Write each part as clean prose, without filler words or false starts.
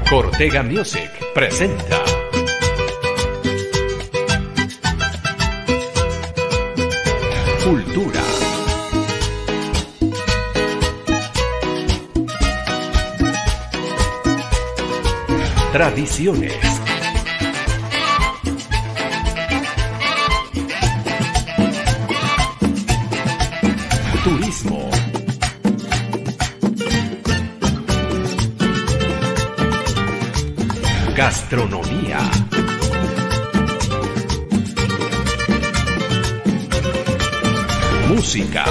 Cortega Music presenta Cultura, tradiciones, turismo, gastronomía, música.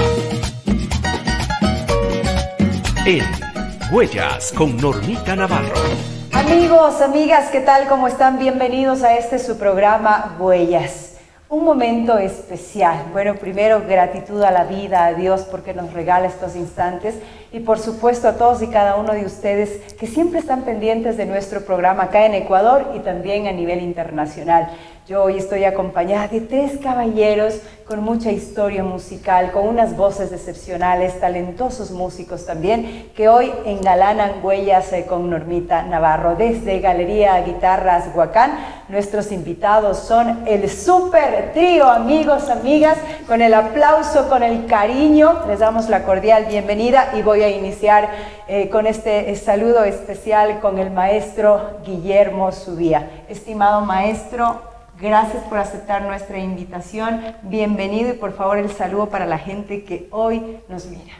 En Huellas con Normita Navarro. Amigos, amigas, ¿qué tal? ¿Cómo están? Bienvenidos a su programa Huellas. Un momento especial. Bueno, primero gratitud a la vida, a Dios, porque nos regala estos instantes, y por supuesto a todos y cada uno de ustedes que siempre están pendientes de nuestro programa acá en Ecuador y también a nivel internacional. Yo hoy estoy acompañada de tres caballeros con mucha historia musical, con unas voces excepcionales, talentosos músicos también, que hoy engalanan Huellas con Normita Navarro. Desde Galería Guitarras Huacán, nuestros invitados son el Super Trío, amigos, amigas. Con el aplauso, con el cariño, les damos la cordial bienvenida y voy a iniciar con este saludo especial con el maestro Guillermo Subía. Estimado maestro, gracias por aceptar nuestra invitación, bienvenido, y por favor el saludo para la gente que hoy nos mira.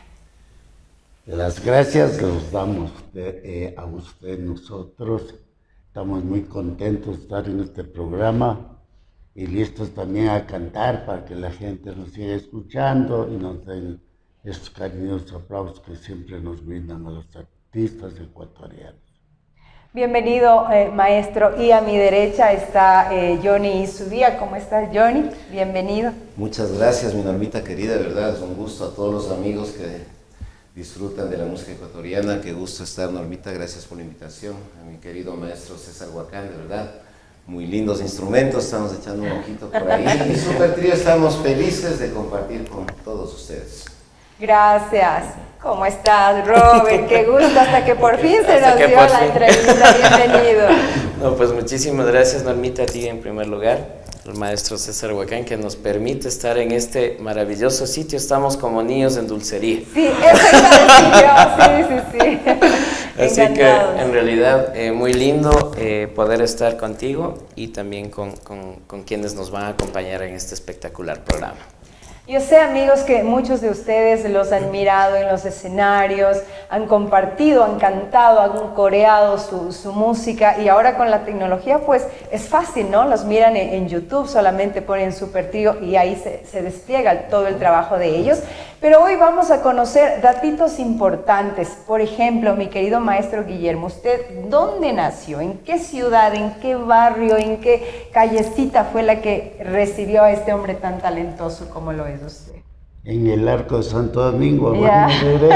Las gracias los damos a usted. Nosotros estamos muy contentos de estar en este programa y listos también a cantar para que la gente nos siga escuchando y nos den estos cariñosos aplausos que siempre nos brindan a los artistas ecuatorianos. Bienvenido, maestro, y a mi derecha está Johnny Subía. ¿Cómo estás, Johnny? Bienvenido. Muchas gracias, mi Normita querida, de verdad es un gusto a todos los amigos que disfrutan de la música ecuatoriana. Qué gusto estar, Normita, gracias por la invitación. A mi querido maestro César Huacán, de verdad, muy lindos instrumentos, estamos echando un ojito por ahí. Y Super Trío, estamos felices de compartir con todos ustedes. Gracias. ¿Cómo estás, Robert? Qué gusto, hasta que por fin se nos dio la entrevista. Bienvenido. No, pues muchísimas gracias, Normita, a ti en primer lugar, al maestro César Huacán, que nos permite estar en este maravilloso sitio. Estamos como niños en dulcería. Sí, eso iba a decir yo, sí. Así Encantados. que en realidad muy lindo poder estar contigo y también con quienes nos van a acompañar en este espectacular programa. Yo sé, amigos, que muchos de ustedes los han mirado en los escenarios, han compartido, han cantado, han coreado su música, y ahora con la tecnología pues es fácil, ¿no? Los miran en YouTube, solamente ponen Super Trío y ahí se despliega todo el trabajo de ellos. Pero hoy vamos a conocer datitos importantes. Por ejemplo, mi querido maestro Guillermo, ¿usted dónde nació? ¿En qué ciudad? ¿En qué barrio? ¿En qué callecita fue la que recibió a este hombre tan talentoso como lo es usted? En el Arco de Santo Domingo, Ya.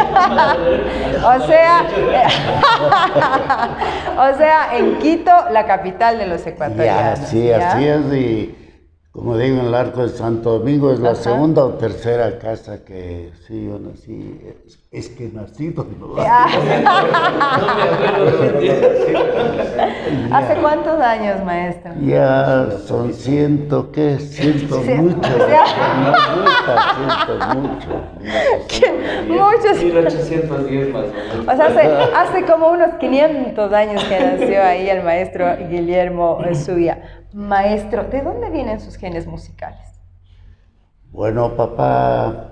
o sea, en Quito, la capital de los ecuatorianos. Ya, sí, así es. Y como digo, en el Arco de Santo Domingo es la segunda o tercera casa que sí, yo nací. Es que nací donde no. ¿Hace cuántos años, maestro? Ya son ciento mucho. Muchos. 1810 más o menos. O sea, hace como unos 500 años que nació ahí el maestro Guillermo Subía. Maestro, ¿de dónde vienen sus genes musicales? Bueno, papá,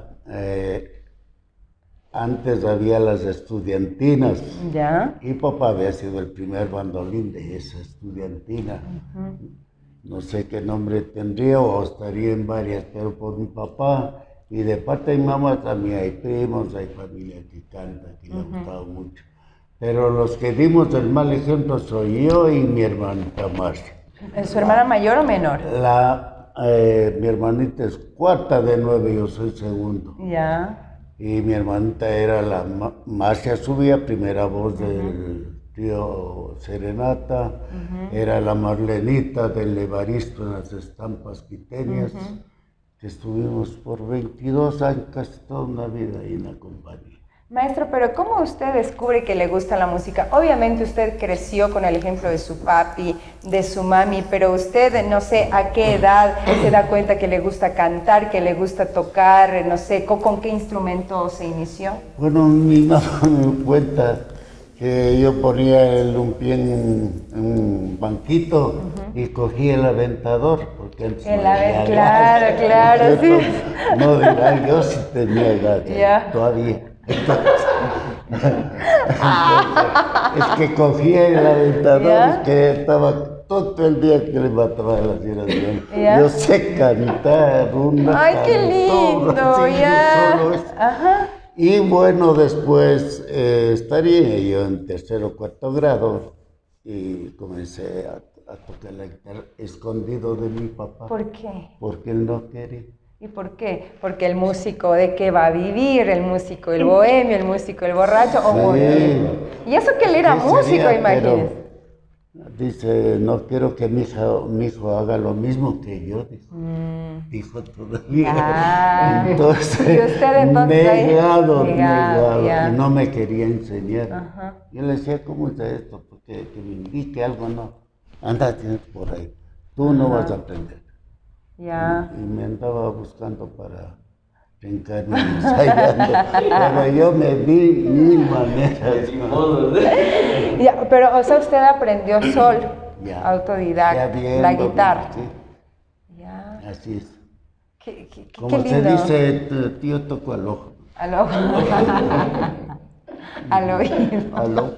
antes había las estudiantinas. ¿Ya? Y papá había sido el primer bandolín de esa estudiantina. No sé qué nombre tendría o estaría en varias, pero por mi papá y de parte de mi mamá también hay primos, hay familia que canta, que le ha gustado mucho. Pero los que dimos el mal ejemplo soy yo y mi hermanita Marcia. ¿Su hermana mayor o menor? Mi hermanita es cuarta de 9, yo soy segundo. Ya. Y mi hermanita era la Marcia Subía, primera voz del tío Serenata, era la Marlenita del Evaristo en las estampas quiteñas, que estuvimos por 22 años, casi toda una vida ahí en la compañía. Maestro, pero ¿cómo usted descubre que le gusta la música? Obviamente usted creció con el ejemplo de su papi, de su mami, pero usted no sé a qué edad se da cuenta que le gusta cantar, que le gusta tocar, no sé, ¿con qué instrumento se inició? Bueno, mi mamá me dio cuenta que yo ponía un pie en un banquito y cogía el aventador, porque antes claro, sí. No dirá, yo sí tenía edad, todavía. Entonces, es que cogía el aventador, es que estaba todo el día que le mataba las iras bien. Yo sé cantar una. ¡Ay, qué lindo! Y bueno, después estaría yo en tercero o cuarto grado y comencé a tocar la guitarra escondido de mi papá. ¿Por qué? Porque él no quería. ¿Y por qué? Porque el músico ¿de qué va a vivir? El músico, el bohemio, el músico, el borracho. Y eso que él era músico, imagínese. Dice, no quiero que mi hijo haga lo mismo que yo, dijo todavía. Entonces, negado, y no me quería enseñar. Yo le decía, ¿cómo es esto? Porque que me indique algo, no. Ándate por ahí, tú no vas a aprender. Y me andaba buscando para brincarme ensayando, pero yo me di mil maneras. Pero, o sea, usted aprendió solo, autodidacta, la guitarra. Sí. Así es. Como se dice, tío, toco al ojo. Al ojo. Al oído. Al ojo.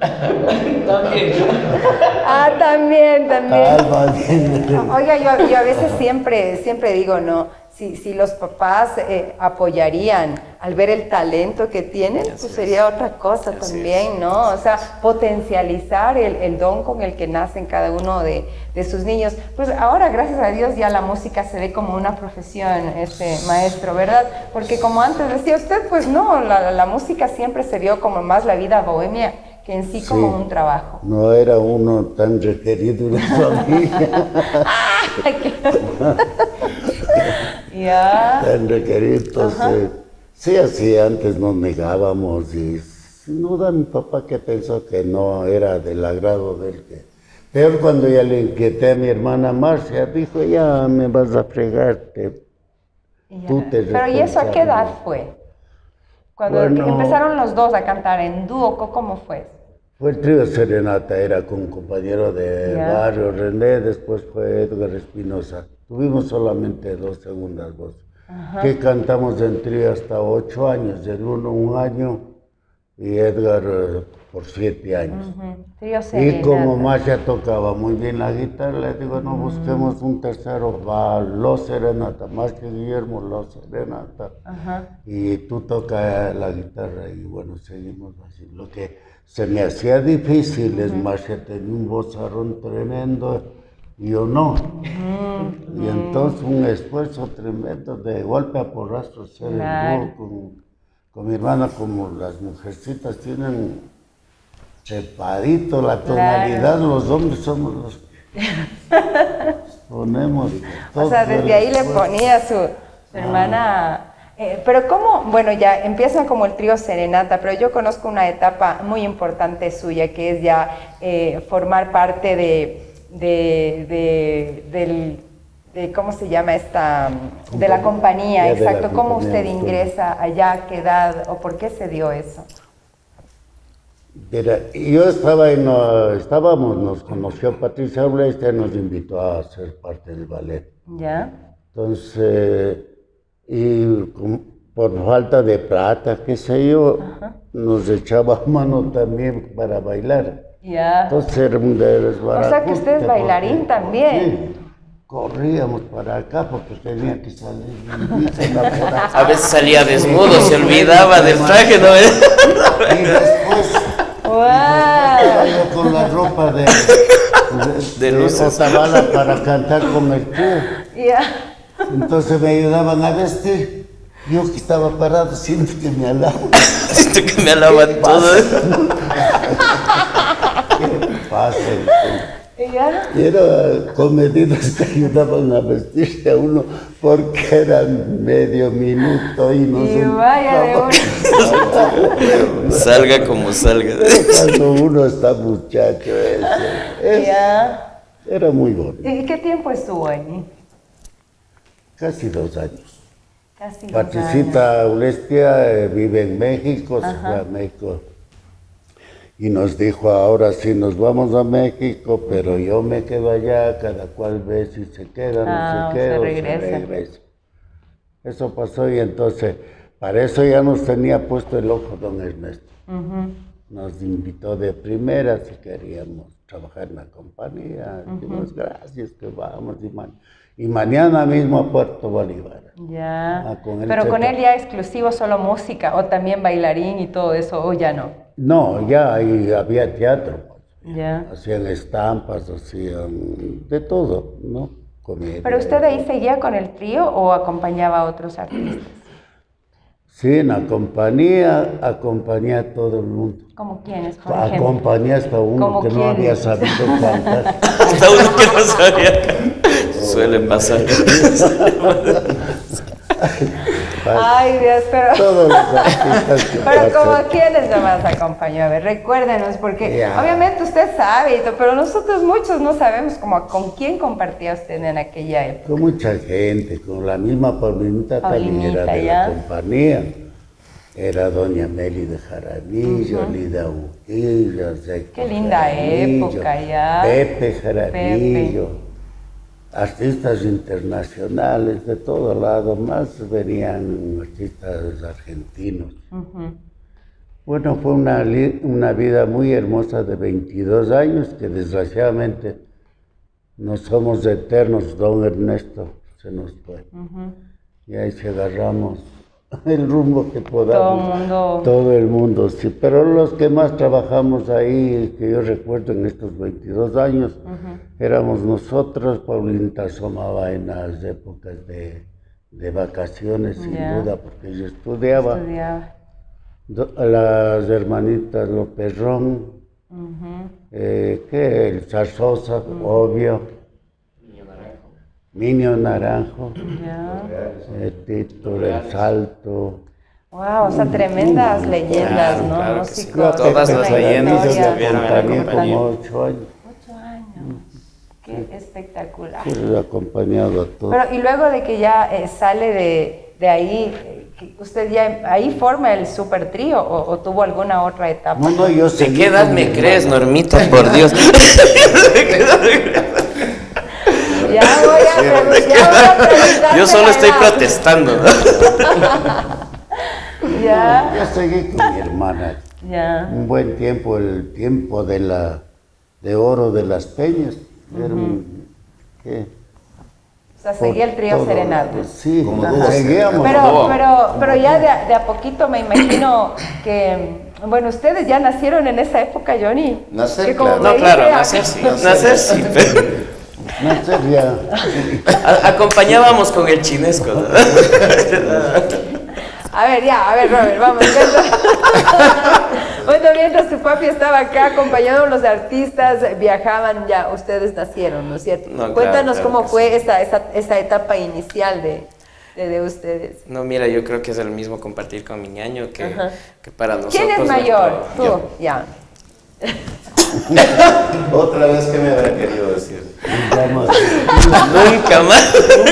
También. También. Oiga, yo a veces siempre digo, ¿no? Si los papás apoyarían al ver el talento que tienen, pues sería otra cosa también, ¿no? O sea, potencializar el don con el que nacen cada uno de sus niños. Pues ahora, gracias a Dios, ya la música se ve como una profesión, maestro, ¿verdad? Porque como antes decía usted, pues no, la música siempre se vio como más la vida bohemia que en sí como un trabajo. No era uno tan requerido en la familia. Tan requerido, entonces, sí, así antes nos negábamos y sin duda mi papá que pensó que no era del agrado del que. Pero cuando ya le inquieté a mi hermana Marcia, dijo, ya me vas a fregarte. Pero ¿y eso a qué edad fue? Cuando empezaron los dos a cantar en dúo, ¿cómo fue? Fue el trío Serenata, era con un compañero de barrio, René, después fue Edgar Espinosa. Tuvimos solamente 2 segundas voces, que cantamos en trío hasta 8 años, el uno 1 año y Edgar por 7 años. Trío Serenata. Y como Masha tocaba muy bien la guitarra, le digo, no busquemos un tercero, va Los Serenata, más que Guillermo, Los Serenata. Y tú tocas la guitarra y bueno, seguimos así. Lo que se me hacía difícil es Masha tenía un vozarrón tremendo y yo no. Y entonces un esfuerzo tremendo de golpe a porrazo hacer el dúo con mi hermana, como las mujercitas tienen separito la tonalidad, los hombres somos los ponemos. O sea, desde ahí le ponía su hermana. Pero cómo, bueno, ya empieza como el trío Serenata, pero yo conozco una etapa muy importante suya, que es ya formar parte de ¿cómo se llama esta? De la compañía, exacto. ¿Cómo usted ingresa allá? ¿A qué edad? ¿O por qué se dio eso? Mira, yo nos conoció Patricia Obleste, nos invitó a ser parte del ballet. Entonces, y por falta de plata, qué sé yo, nos echaba mano también para bailar. Entonces era un desbarato. O sea que usted es bailarín también. Sí. Corríamos para acá porque tenía que salir. A veces salía desnudo, se olvidaba del traje, ¿no? Y después yo con la ropa de Otabala para cantar con el trío. Entonces me ayudaban a vestir. Yo que estaba parado, siento que me alaban. Siento que me alaban todo. pasen. ¿Y ya? Y era con medidas que ayudaban a vestirse a uno porque era medio minuto y no Y se vaya de una. Salga como salga. Cuando uno está muchacho, Ya. era muy bonito. ¿Y qué tiempo estuvo ahí? Casi 2 años. Casi 2 años. Patricita Ulestia vive en México, se fue a México y nos dijo, ahora sí nos vamos a México, pero yo me quedo allá, cada cual ve si se queda, no se queda, se o regresa. Eso pasó y entonces, para eso ya nos tenía puesto el ojo don Ernesto. Nos invitó de primera si queríamos trabajar en la compañía. Dijimos, gracias, que vamos. Y mañana mismo a Puerto Bolívar. Ya. Con Pero con él ya exclusivo solo música, o también bailarín y todo eso, o ya no. No, ya ahí había teatro. Ya. Hacían estampas, hacían de todo, ¿no? Comedia. ¿Pero usted ahí seguía con el trío o acompañaba a otros artistas? Sí, en la compañía acompañé a todo el mundo. ¿Como quiénes, por ejemplo? Acompañé hasta uno ¿Cómo que no quiénes? había sabido cantar. Hasta uno que no sabía. Suele pasar. Ay, Dios, pero... Todos los artistas que Pero pasan. como quiénes nomás acompañó, a ver, recuérdenos, porque Ya. obviamente usted sabe, y todo, pero nosotros muchos no sabemos como con quién compartía usted en aquella época. Con mucha gente, con la misma Paulinita también era Paulinita, de ya. la compañía. Era doña Meli de Jaramillo, Lida Ujillo, Zeco Qué linda Jaramillo, época, ya. Pepe Jaramillo. Artistas internacionales de todo lado, más venían artistas argentinos. Bueno, fue una vida muy hermosa de 22 años que desgraciadamente no somos eternos, don Ernesto se nos fue. Y ahí se agarramos el rumbo que podamos. Todo el mundo, sí. Pero los que más trabajamos ahí, que yo recuerdo en estos 22 años, éramos nosotros. Paulinita asomaba en las épocas de vacaciones, sin duda, porque ella estudiaba. Las hermanitas Loperrón, que el Zarzosa, obvio. Minio Naranjo, Tito del Salto. Wow, o sea, tremendas leyendas, ¿no? Claro que sí. Músicos, Todas las una leyendas historia. estuvieron en la compañía. Como 8 años. 8 años, qué espectacular. Sí, lo he acompañado a todos. Pero y luego de que ya sale de ahí, ¿usted ya ahí forma el super trío o tuvo alguna otra etapa? No, yo ¿De seguí qué edad con me mi crees, hermana. Normita? Por Dios. Ya voy a preguntar. Yo solo estoy protestando. Ya, Yo seguí con mi hermana. ya. Un buen tiempo, el tiempo de oro de las peñas. Era ¿qué? O sea, seguía el trío Todo, Serenato. Sí, Como dúo. seguíamos. Pero ya de a poquito me imagino que, bueno, ustedes ya nacieron en esa época, Johnny. Nacer, Que como claro. No, me claro, dice, nacer sí. Nacer sí. pero No sé, ya. acompañábamos con el chinesco, ¿no? A ver, Robert, vamos. Bueno, mientras tu papi estaba acá acompañando a los artistas, viajaban, ya ustedes nacieron, ¿no es cierto? No, Cuéntanos claro cómo que fue esa etapa inicial de ustedes. No, mira, yo creo que es el mismo compartir con mi ñaño que para nosotros. ¿Quién es mayor? Tú, Yo. ya. Otra vez que me habrá querido decir. Digamos, Nunca más.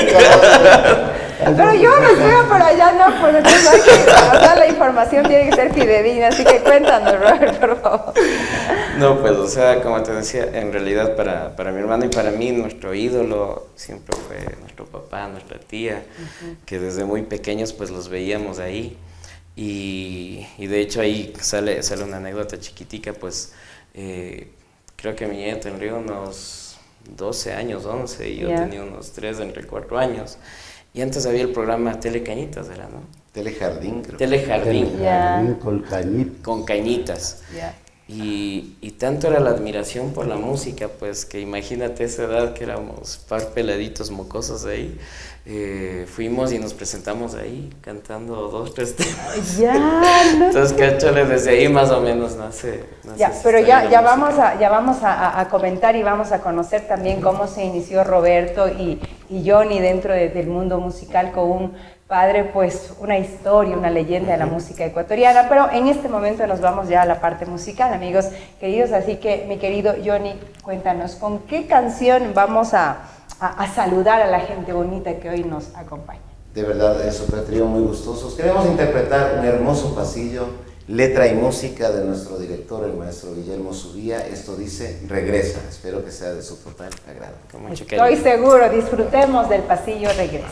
Pero yo los veo, pero allá no, pues entonces hay que, o sea, la información tiene que ser fidedigna, así que cuéntanos, Robert, por favor. No, pues, o sea, como te decía, en realidad para mi hermano y para mí, nuestro ídolo siempre fue nuestro papá, nuestra tía, que desde muy pequeños pues los veíamos ahí. Y de hecho ahí sale una anécdota chiquitica, pues creo que mi niña tendría unos 12 años, 11, y yo tenía unos 3, entre 4 años. Y antes había el programa Telecañitas, ¿no? Telejardín, creo. Telejardín. Ya. con cañitas. Con cañitas. Ya. Y tanto era la admiración por la música, pues que imagínate esa edad que éramos par peladitos mocosos ahí, fuimos y nos presentamos ahí cantando 2, 3 temas. Ya, no. Entonces, cáchale, desde ahí más o menos nace Ya, pero ya vamos a comentar y vamos a conocer también cómo se inició Roberto y Johnny dentro del mundo musical con un padre, pues una historia, una leyenda de la música ecuatoriana, pero en este momento nos vamos ya a la parte musical, amigos queridos, así que mi querido Johnny, cuéntanos, ¿con qué canción vamos a saludar a la gente bonita que hoy nos acompaña? De verdad, es otro trío muy gustosos. Queremos interpretar un hermoso pasillo, letra y música de nuestro director, el maestro Guillermo Subía. Esto dice Regresa. Espero que sea de su total agrado. Estoy seguro, disfrutemos del pasillo Regresa.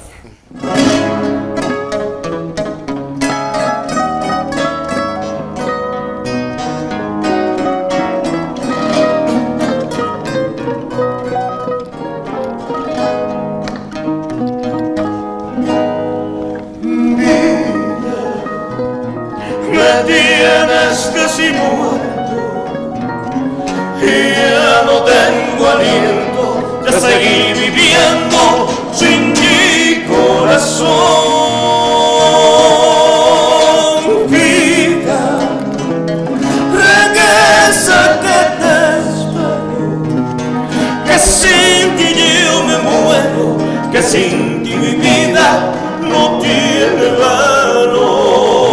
Tienes casi muerto y ya no tengo aliento de seguir viviendo sin ti, corazón. Vida, regresa que te espero, que sin ti yo me muero, que sin ti mi vida no tiene valor.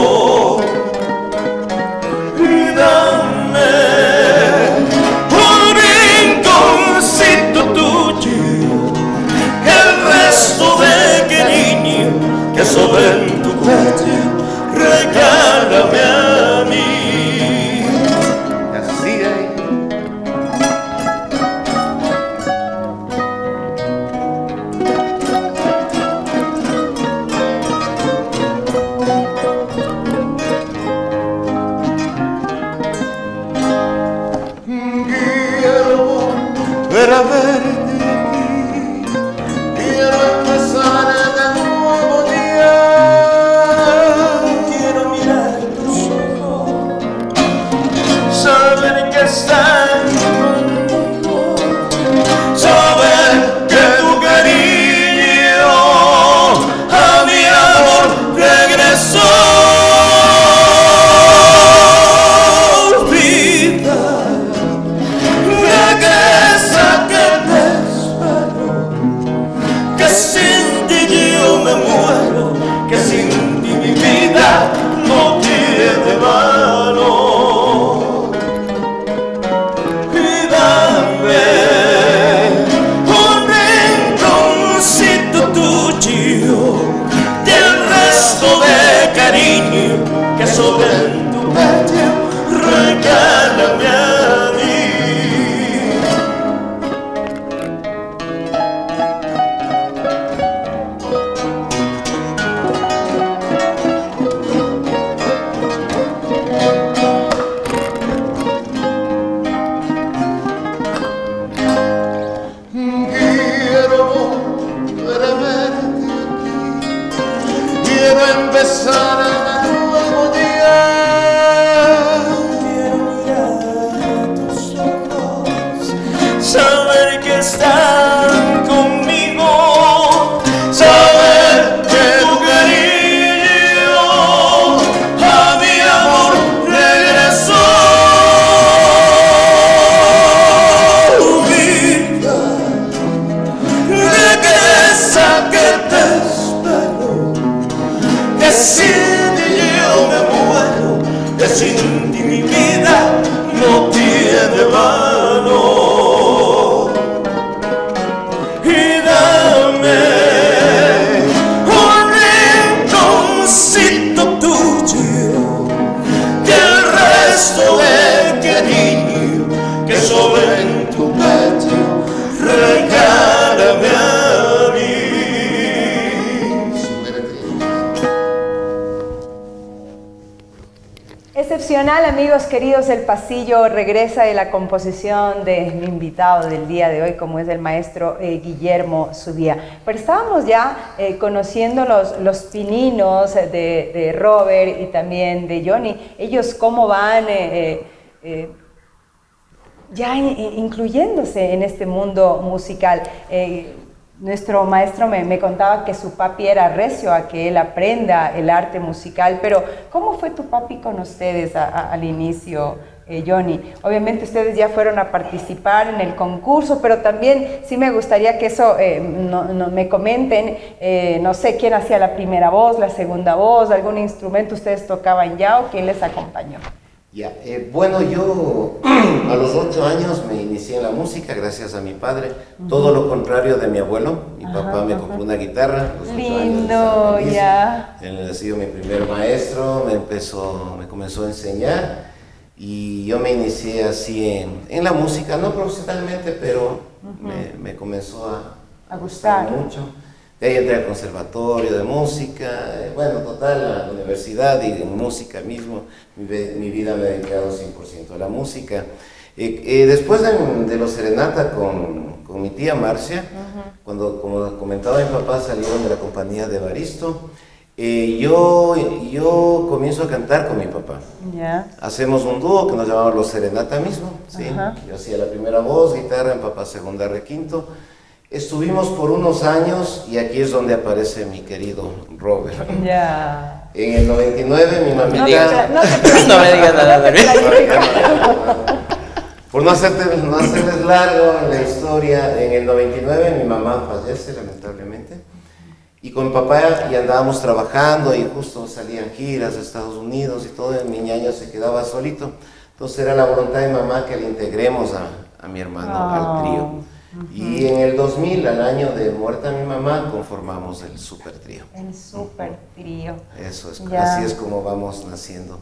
Sobre tu pecho, regálame a mí. Así hay. Quiero volver a verte aquí, quiero empezar de nuevo. Están conmigo, saber que tu cariño a mi amor regresó. Vida, regresa que te espero, que sin ti yo me muero, que sin ti mi vida no tiene valor. Que sobre tu pecho regálame a mí. Quiero volver a verte aquí, quiero empezar a están conmigo, saber que tu cariño a mi amor regresó. Vida, regresa que te espero, que sin ti yo me muero, que sin ti mi vida no tiene valor. Que sobre en tu pecho regálame a mí. Excepcional, amigos queridos, el pasillo Regresa de la composición de mi invitado del día de hoy, como es el maestro Guillermo Subía. Pero estábamos ya conociendo los pininos de Robert y también de Johnny. Ellos cómo van ya incluyéndose en este mundo musical. Nuestro maestro me contaba que su papi era recio a que él aprenda el arte musical, pero ¿cómo fue tu papi con ustedes al inicio, Johnny? Obviamente ustedes ya fueron a participar en el concurso, pero también sí me gustaría que eso me comenten, no sé, quién hacía la primera voz, la segunda voz, algún instrumento ustedes tocaban ya o quién les acompañó. Ya, bueno, yo a los 8 años me inicié en la música gracias a mi padre, todo lo contrario de mi abuelo. Mi papá me compró una guitarra. Lindo, ya. Él ha sido mi primer maestro, me comenzó a enseñar y yo me inicié así en la música, no profesionalmente, pero me comenzó a gustar mucho. De ahí entré al conservatorio de música, bueno, total, a la universidad y en música mismo, mi vida me he dedicado 100% a la música. Después de los serenata con mi tía Marcia, cuando, como comentaba mi papá, salieron de la compañía de Evaristo, yo comienzo a cantar con mi papá. Hacemos un dúo que nos llamamos Los Serenata mismo, ¿sí? Yo hacía la primera voz, guitarra, mi papá segunda, requinto. Estuvimos por unos años y aquí es donde aparece mi querido Robert. En el 99 mi mamita... No me digas nada de mí. Por no hacerles largo la historia, en el 99 mi mamá fallece lamentablemente. Y con mi papá ya andábamos trabajando y justo salían giras a Estados Unidos y todo, y mi ñaño se quedaba solito. Entonces era la voluntad de mamá que le integremos a mi hermano al trío. Y en el 2000, al año de muerta mi mamá, conformamos el Super Trío. El Super Trío. Eso es, así es como vamos naciendo.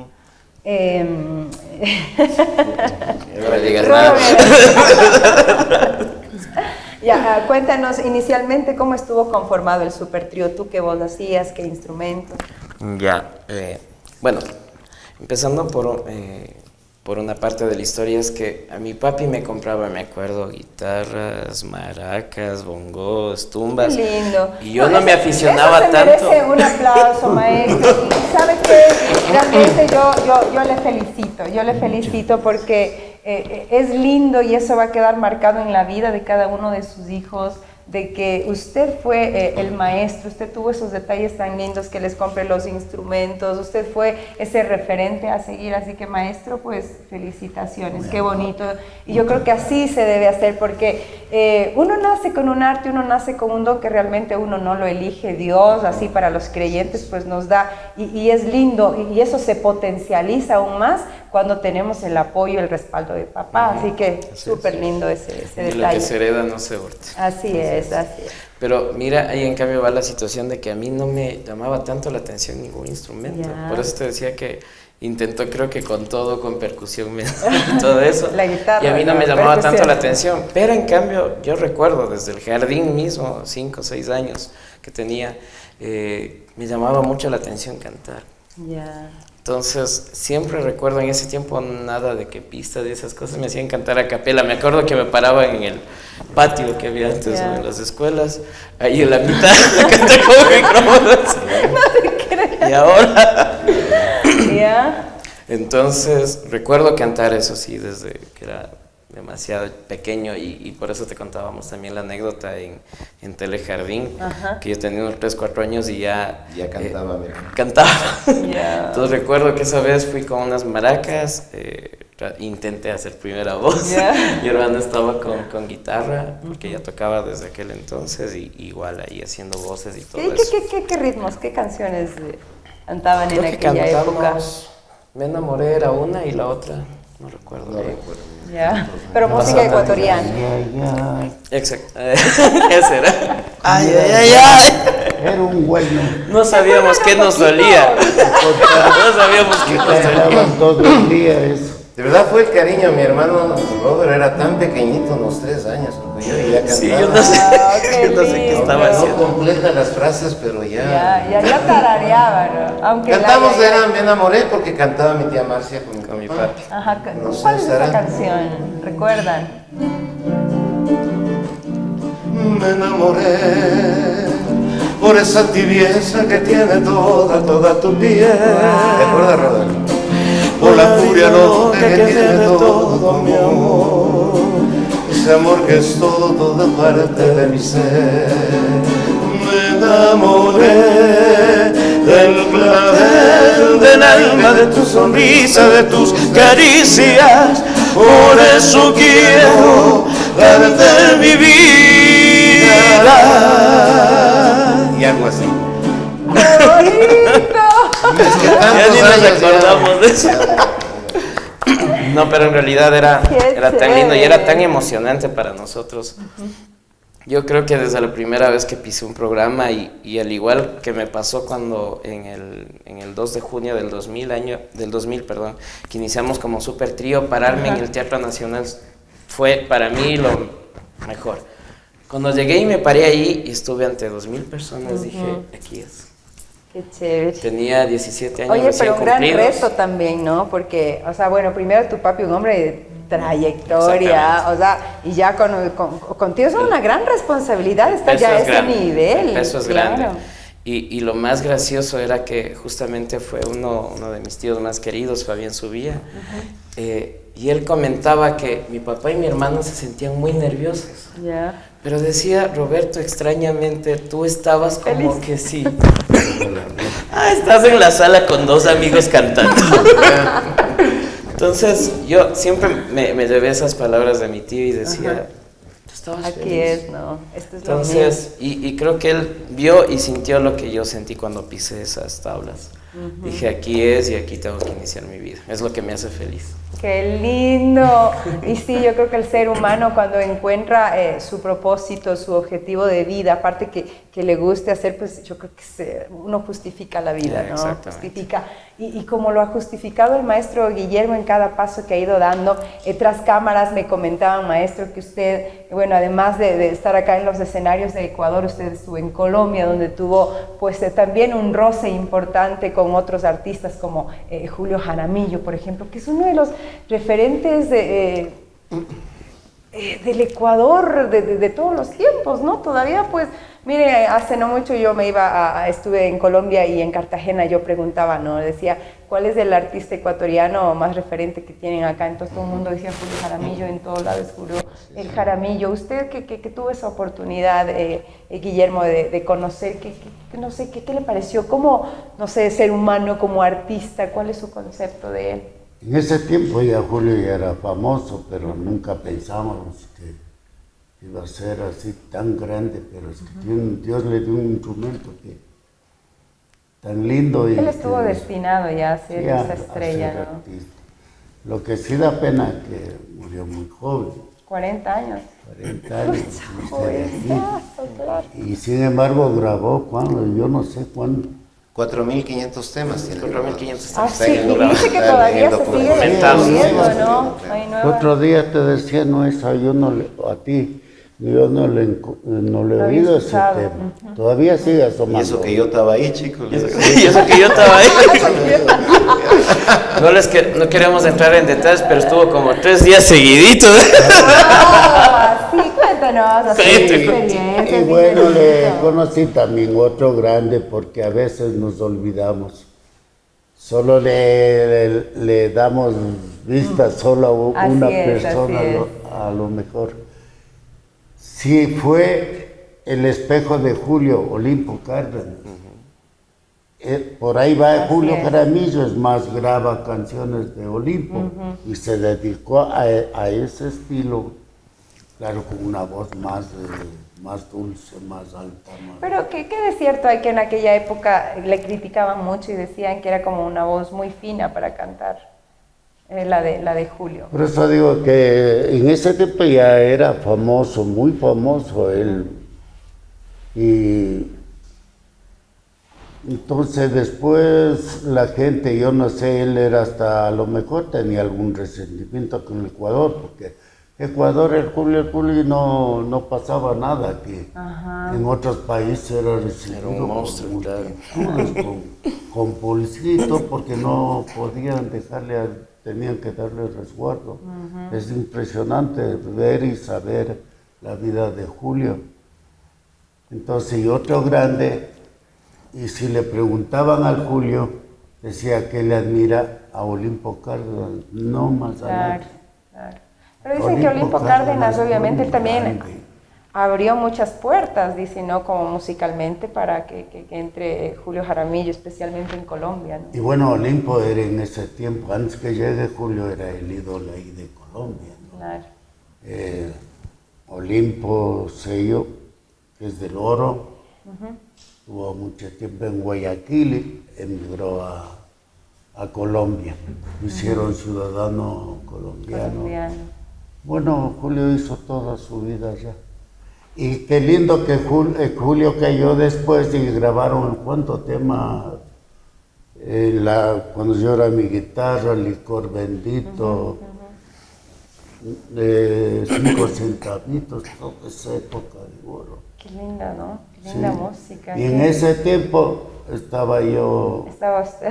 Ya, cuéntanos inicialmente cómo estuvo conformado el Super Trío. ¿Tú qué voz hacías? ¿Qué instrumento? Bueno, empezando por una parte de la historia es que a mi papi me compraba, me acuerdo, guitarras, maracas, bongos, tumbas. Qué lindo. Y yo no me aficionaba eso se tanto. Merece un aplauso, maestro. Y sabe que realmente yo le felicito porque es lindo y eso va a quedar marcado en la vida de cada uno de sus hijos, de que usted fue el maestro, usted tuvo esos detalles tan lindos que les compre los instrumentos, usted fue ese referente a seguir, así que maestro, pues felicitaciones, qué bonito. Y yo creo que así se debe hacer porque uno nace con un arte, uno nace con un don que realmente uno no lo elige, Dios, así para los creyentes pues nos da, y es lindo, y eso se potencializa aún más cuando tenemos el apoyo, el respaldo de papá, así que súper lindo ese detalle. Lo que se hereda no se hurta. Así es, así es. Pero mira, ahí en cambio va la situación de que a mí no me llamaba tanto la atención ningún instrumento. Por eso te decía que intentó, creo que con todo, con percusión, todo eso. La guitarra. Y a mí no me llamaba tanto la atención. Pero en cambio, yo recuerdo desde el jardín mismo, 5 o 6 años que tenía, me llamaba mucho la atención cantar. Entonces, siempre recuerdo en ese tiempo nada de que pistas y esas cosas me hacían cantar a capela. Me acuerdo que me paraba en el patio que había antes en las escuelas, ahí en la mitad, canté con micrófonos. No te creo. Y ahora. Entonces, recuerdo cantar eso sí desde que era demasiado pequeño y por eso te contábamos también la anécdota en Telejardín, que yo tenía unos 3, 4 años y ya cantaba. Cantaba. Entonces recuerdo que esa vez fui con unas maracas, intenté hacer primera voz, mi hermano estaba con guitarra, porque ella tocaba desde aquel entonces, y igual ahí haciendo voces y todo eso. ¿Qué ritmos, qué canciones cantaban en aquella época? Me enamoré era una y la otra no recuerdo. Pero música ecuatoriana. Exacto. Ese era. Ay. Era un bueno. No sabíamos qué nos dolía. No sabíamos qué nos dolía. Todos los días. De verdad fue el cariño. Mi hermano Robert era tan pequeñito, unos 3 años, cuando yo ya cantaba. Sí, yo no sé, yo no sé qué estaba haciendo. No completa las frases, pero ya tarareaba, ¿no? Aunque cantamos Me enamoré porque cantaba mi tía Marcia con mi papi. ¿Cuál es esa canción? ¿Recuerdan? Me enamoré por esa tibieza que tiene toda tu piel. ¿Te acuerdas, Robert? por la furia loca que tiene todo mi amor. Ese amor que es todo, toda parte de mi ser. Me enamoré del clavel del alma, de tu sonrisa, de tus caricias. Por eso quiero darte mi vida. Y algo así. ¡Qué bonito! Es que Ya ni tantos nos años ya. acordamos de eso. No, pero en realidad era tan lindo y era tan emocionante para nosotros. Yo creo que desde la primera vez que pisé un programa y al igual que me pasó cuando en el 2 de junio del 2000, perdón, que iniciamos como Super Trío, pararme en el Teatro Nacional fue para mí lo mejor. Cuando llegué y me paré ahí y estuve ante 2000 personas, dije, aquí es. Qué chévere. Tenía 17 años Oye, recién pero un gran cumplidos. reto también, ¿no? Porque, o sea, bueno, primero tu papi, un hombre de trayectoria, o sea, y ya contigo es una gran responsabilidad estar ya a ese nivel. El peso es claro. grande. Y lo más gracioso era que justamente fue uno de mis tíos más queridos, Fabián Subía, y él comentaba que mi papá y mi hermano se sentían muy nerviosos. Ya. Pero decía, Roberto, extrañamente, tú estabas como Feliz. que sí. Estás en la sala con dos amigos cantando. Entonces, yo siempre me llevé esas palabras de mi tío y decía, tú estabas Aquí feliz. es, ¿no? Esto es lo mío. Entonces, y creo que él vio y sintió lo que yo sentí cuando pisé esas tablas. Dije, aquí es y aquí tengo que iniciar mi vida. Es lo que me hace feliz. ¡Qué lindo! Y sí, yo creo que el ser humano cuando encuentra su propósito, su objetivo de vida, aparte que le guste hacer, pues yo creo que uno justifica la vida, ¿no? Exactamente. Justifica. Y como lo ha justificado el maestro Guillermo en cada paso que ha ido dando, tras cámaras me comentaban, maestro, que usted, bueno, además de estar acá en los escenarios de Ecuador, usted estuvo en Colombia, donde tuvo pues también un roce importante con otros artistas como Julio Jaramillo, por ejemplo, que es uno de los referentes del Ecuador de todos los tiempos, ¿no? Todavía pues, mire, hace no mucho yo estuve en Colombia y en Cartagena, yo preguntaba, ¿no? Decía, ¿cuál es el artista ecuatoriano más referente que tienen acá? Entonces todo el mundo decía Julio Jaramillo, en todos lados Julio el Jaramillo. Usted que tuvo esa oportunidad, Guillermo, de conocer, no sé, ¿qué le pareció? ¿Cómo, no sé, ser humano como artista? ¿Cuál es su concepto de él? En ese tiempo ya Julio ya era famoso, pero nunca pensábamos que iba a ser así tan grande, pero es que Dios le dio un instrumento que tan lindo. Él estuvo destinado ya a ser sí, esa estrella, ¿no? Artista. Lo que sí da pena es que murió muy joven, 40 años. 40 años. Jovenazo, claro. Y sin embargo grabó cuando, yo no sé cuándo. 4.500 temas tiene. 4.500 Ah, está sí, en el y grabado. dice que todavía se sigue documentado. descubriendo, ¿no? Hay El nuevas. otro día te decía, no, esa yo no le, a ti, yo no le he había oído ese escuchado. tema. Todavía sigue asomando. Y eso que yo estaba ahí, chicos. Y eso que yo estaba ahí. No queremos entrar en detalles, pero estuvo como 3 días seguiditos. Sí, cuéntanos, así experiencias. Y bueno, le conocí también otro grande porque a veces nos olvidamos. Solo le damos vista solo a una persona a lo mejor. Sí, fue el espejo de Julio, Olimpo Cárdenas. Por ahí va Julio Jaramillo, es más, graba canciones de Olimpo y se dedicó a ese estilo, claro, con una voz más dulce, más alta. Pero ¿qué de cierto hay que en aquella época le criticaban mucho y decían que era como una voz muy fina para cantar? La de Julio. Por eso digo que en ese tiempo ya era famoso, muy famoso él. Y entonces después la gente, yo no sé, él era hasta, a lo mejor tenía algún resentimiento con Ecuador, porque Ecuador, el Julio no pasaba nada aquí. En otros países era recibido Era un monstruo, claro. con policía y todo, porque no podían tenían que darle resguardo. Es impresionante ver y saber la vida de Julio. Entonces, y otro grande, y si le preguntaban al Julio, decía que él admira a Olimpo Cárdenas, no más a nadie. Claro. Pero dicen que Olimpo Cárdenas, obviamente, él también abrió muchas puertas, dice, ¿no? Como musicalmente, para que entre Julio Jaramillo, especialmente en Colombia, ¿no? Y bueno, Olimpo era en ese tiempo, antes que llegue Julio, era el ídolo ahí de Colombia, ¿no? Claro. Olimpo Sello, que es del Oro, estuvo mucho tiempo en Guayaquil, emigró a Colombia, lo hicieron ciudadano colombiano. Bueno, Julio hizo toda su vida allá. Y qué lindo que Julio cayó después y grabaron cuánto tema, cuando yo era mi guitarra, Licor Bendito, 5 centavitos, toda esa época de oro. Qué linda, ¿no? Qué linda música. Y en ese tiempo estaba yo... Estaba usted...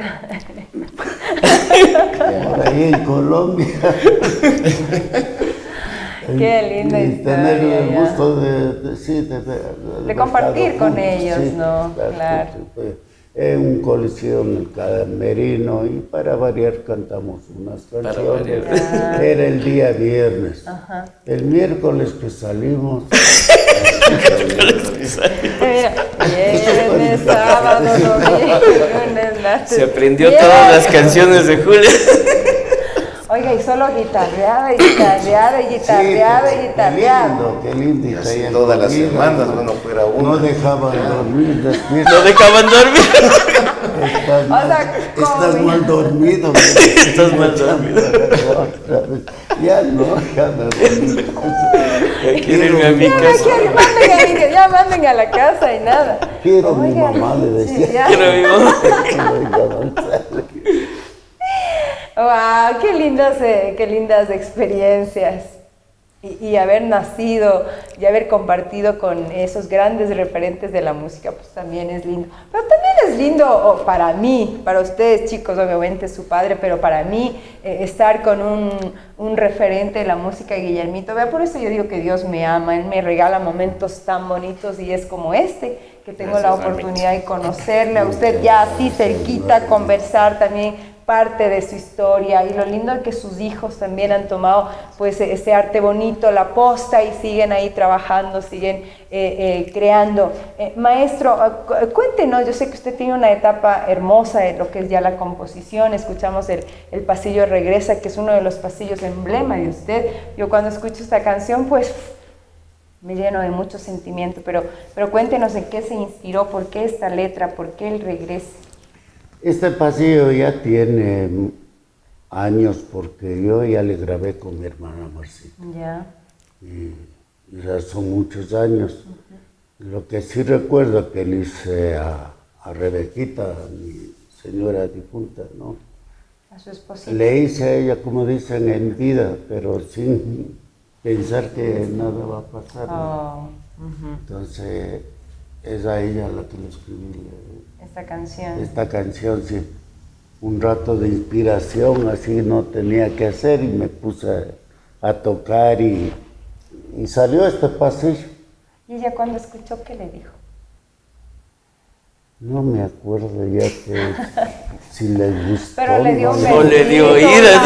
por ahí en Colombia. Qué linda y historia. Tener el gusto de compartir con juntos, ellos, sí, ¿no? Claro. En un coliseo en el Camerino y para variar cantamos unas canciones. Era el día viernes. Ajá. El miércoles que salimos. Viernes, sábado, domingo, lunes, martes. Se aprendió todas las canciones de Julio. Oiga, y solo guitarreada y guitarreada y guitarreada y guitarreada. Qué lindo. Y así todas las semanas, bueno, fuera uno. No dejaban dormir después. No dejaban dormir. Estás mal dormido. Estás mal dormido. Ya no dormir. Quiero irme a mi casa. Ya manden a la casa y nada. Quiero mi mamá, le decía. Quiero mi mamá. Wow, qué lindas experiencias. Y haber nacido y haber compartido con esos grandes referentes de la música, pues también es lindo. Pero también es lindo para mí, para ustedes chicos, obviamente su padre, pero para mí estar con un referente de la música, Guillermito. Vea, por eso yo digo que Dios me ama, Él me regala momentos tan bonitos y es como este, que tengo la oportunidad de conocerle a usted ya así cerquita, conversar también parte de su historia, y lo lindo es que sus hijos también han tomado pues ese arte bonito, la posta, y siguen ahí trabajando, siguen creando. Maestro, cuéntenos, yo sé que usted tiene una etapa hermosa de lo que es ya la composición. Escuchamos el Pasillo Regresa, que es uno de los pasillos emblema de usted. Yo cuando escucho esta canción pues me lleno de mucho sentimiento, pero cuéntenos en qué se inspiró, por qué esta letra, por qué el regreso. Este pasillo ya tiene años porque yo ya le grabé con mi hermana Marcita. Ya. Y ya son muchos años. Lo que sí recuerdo que le hice a Rebequita, a mi señora difunta, ¿no? A su esposita. Le hice a ella, como dicen, en vida, pero sin pensar que nada va a pasar, ¿no? Entonces, es a ella la que le escribí. Esta canción. Esta canción, sí. Un rato de inspiración, así no tenía que hacer, y me puse a tocar y salió este pasillo. ¿Y ella cuando escuchó qué le dijo? No me acuerdo ya que si le gustó. Pero le dio un O le dio oídas.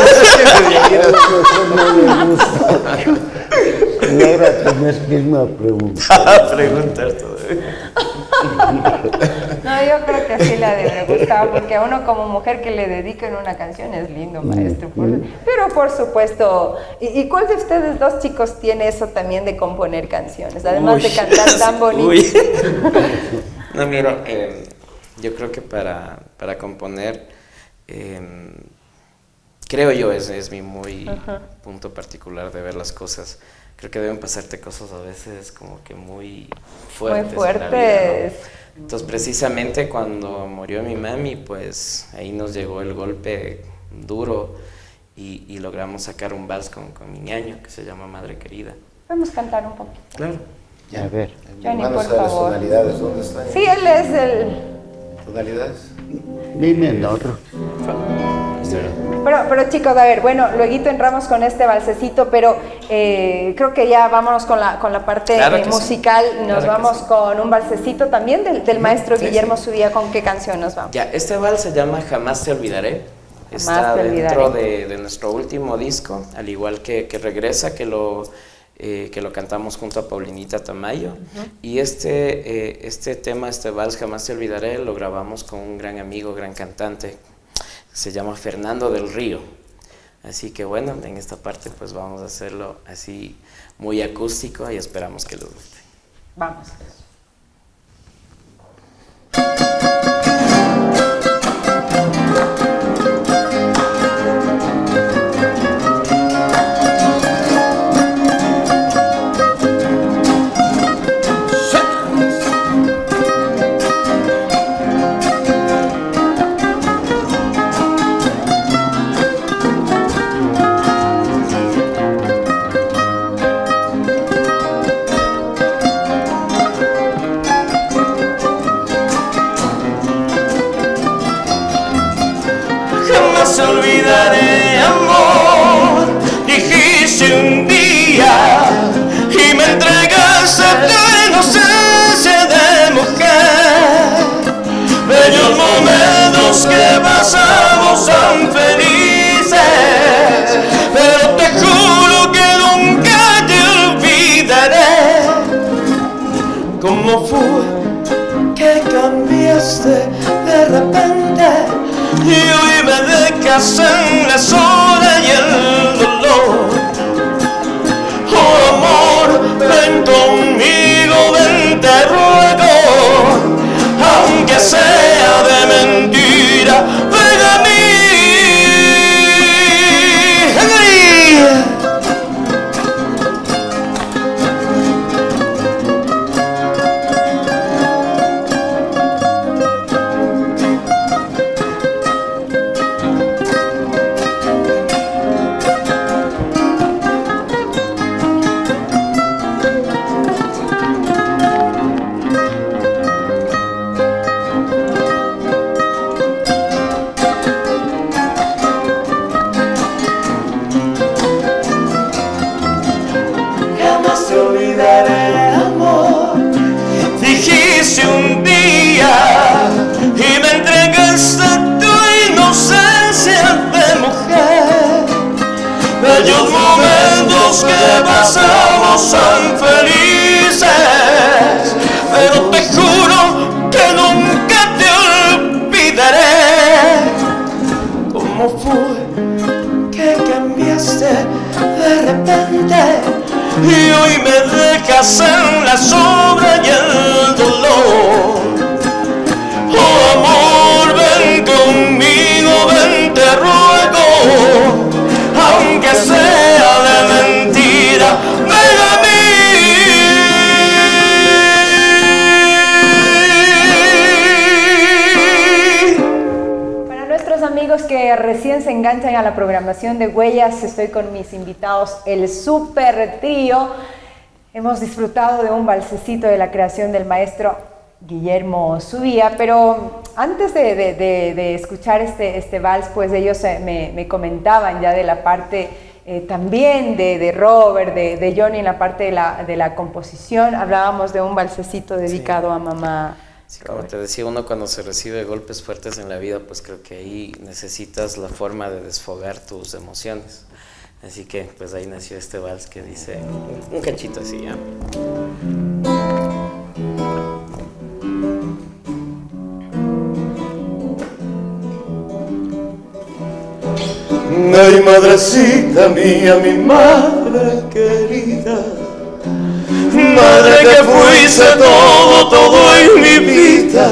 No le gustó. Y ahora tenés que irme a preguntar. A preguntar todavía. No, yo creo que sí le debe gustar, porque a uno como mujer que le dediquen una canción es lindo, maestro. Pero por supuesto, ¿y cuál de ustedes dos chicos tiene eso también de componer canciones? Además de cantar tan bonito. No, mira, yo creo que para componer, creo yo, es mi muy punto particular de ver las cosas. Creo que deben pasarte cosas a veces como que muy fuertes. Muy fuertes. En la vida, ¿no? Entonces, precisamente cuando murió mi mami, pues ahí nos llegó el golpe duro y logramos sacar un vals con mi ñaño que se llama Madre Querida. Podemos cantar un poquito. Claro. A ver. Mi hermano sabe las tonalidades, ¿dónde están? Sí, él es el... ¿Tonalidades? Mi menor. Pero chicos, a ver, bueno, luego entramos con este balsecito, pero creo que ya vámonos con la parte musical. Nos vamos con un balsecito también del maestro Guillermo Subía. ¿Con qué canción nos vamos? Ya, este vals se llama Jamás te olvidaré. Está dentro de nuestro último disco, al igual que Regresa, que lo cantamos junto a Paulinita Tamayo. Y este tema, este vals Jamás te olvidaré, lo grabamos con un gran amigo, gran cantante, se llama Fernando del Río. Así que bueno, en esta parte pues vamos a hacerlo así muy acústico y esperamos que les guste. Vamos. Jamás olvidaré, amor, dijiste un día y me entregaste tu inocencia de mujer. Bellos momentos que pasamos tan felices, pero te juro que nunca te olvidaré. ¿Cómo fue que cambiaste de repente? Y hoy me dejas en la sola y el dolor. Oh amor, ven conmigo, ven te ruego, aunque sea de mentira, ven a mí. Bellos momentos que pasamos tan felices, pero te juro que nunca te olvidaré. ¿Cómo fue que cambiaste de repente y hoy me dejas en la sombra y el dolor? Oh amor, ven conmigo, ven te ruego, aunque sea de mentira, ven a mí. Para nuestros amigos que recién se enganchan a la programación de Huellas, estoy con mis invitados, el Super Trío. Hemos disfrutado de un balsecito de la creación del maestro Guillermo Subía, pero antes de escuchar este vals, pues ellos me comentaban ya de la parte también de Robert, de Johnny en la parte de la composición. Hablábamos de un balsecito dedicado a mamá. Sí, como te decía, uno cuando se recibe golpes fuertes en la vida, pues creo que ahí necesitas la forma de desfogar tus emociones. Así que pues ahí nació este vals que dice un cachito así, ¿ya? Ay, madrecita mía, mi madre querida, madre que fuiste todo en mi vida,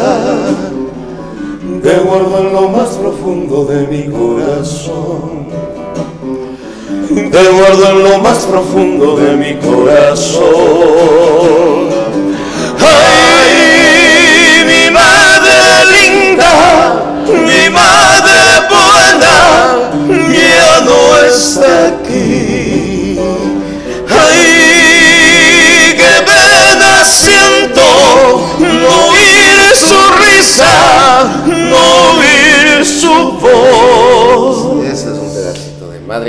te guardo en lo más profundo de mi corazón, te guardo en lo más profundo de mi corazón. Ay, mi madre linda, mi madre buena, ya no está aquí. Ay, qué pena siento no oír su risa, no oír su voz.